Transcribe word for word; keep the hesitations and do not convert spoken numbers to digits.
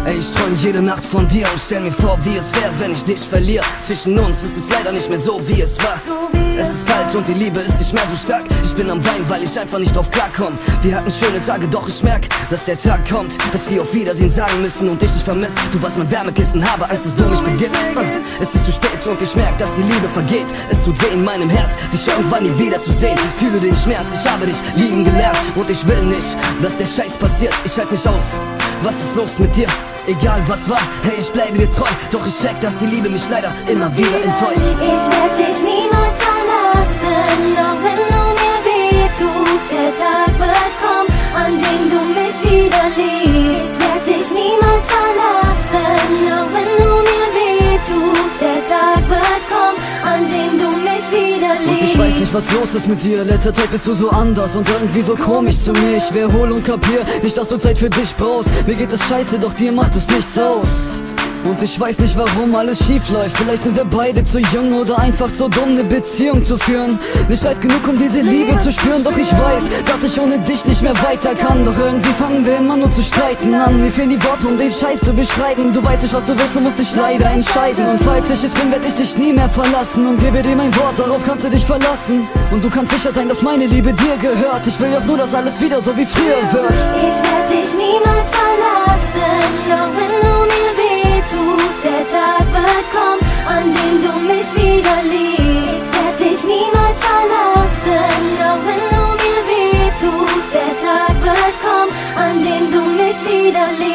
Ey, ich träum jede Nacht von dir und stell mir vor, wie es wäre, wenn ich dich verliere. Zwischen uns ist es leider nicht mehr so, wie es war. Es ist kalt und die Liebe ist nicht mehr so stark. Ich bin am Weinen, weil ich einfach nicht drauf klarkomm. Wir hatten schöne Tage, doch ich merk, dass der Tag kommt, dass wir auf Wiedersehen sagen müssen und ich dich vermiss. Du warst mein Wärmekissen, habe Angst, dass du mich vergisst. Es ist zu spät und ich merk, dass die Liebe vergeht. Es tut weh in meinem Herz, dich irgendwann nie wieder zu sehen. Fühle den Schmerz, ich habe dich lieben gelernt und ich will nicht, dass der Scheiß passiert. Ich halte nicht aus, was ist los mit dir? Egal was war, hey, ich bleibe dir treu. Doch ich check, dass die Liebe mich leider immer wieder enttäuscht. Ich werd dich niemals verlassen, auch wenn du mir weh tust. Der Tag wird kommen, an dem du mich wieder liebst. Ich werd dich niemals verlassen, auch wenn du mir weh tust. Der Tag wird kommen, an dem du mich wieder liebst. Und ich weiß nicht, was los ist mit dir. Letzter Zeit bist du so anders und irgendwie so komisch zu mir. Ich wiederhole und kapier nicht, dass du Zeit für dich brauchst. Mir geht es scheiße, doch dir macht es nichts aus. Und ich weiß nicht, warum alles schief läuft. Vielleicht sind wir beide zu jung oder einfach zu dumm, eine Beziehung zu führen. Nicht reif genug, um diese Liebe zu spüren. Doch ich weiß, dass ich ohne dich nicht mehr weiter kann. Doch irgendwie fangen wir immer nur zu streiten an. Mir fehlen die Worte, um den Scheiß zu beschreiben. Du weißt nicht, was du willst, du musst dich leider entscheiden. Und falls ich es bin, werd ich dich nie mehr verlassen. Und gebe dir mein Wort, darauf kannst du dich verlassen. Und du kannst sicher sein, dass meine Liebe dir gehört. Ich will auch nur, dass alles wieder so wie früher wird. Ich werd dich niemals verlassen, auch wenn du mir weh tust. Der Tag wird kommen, an dem du mich wieder liebst. Ich werd dich niemals verlassen, auch wenn du mir weh tust. Der Tag wird kommen, an dem du mich wieder liebst.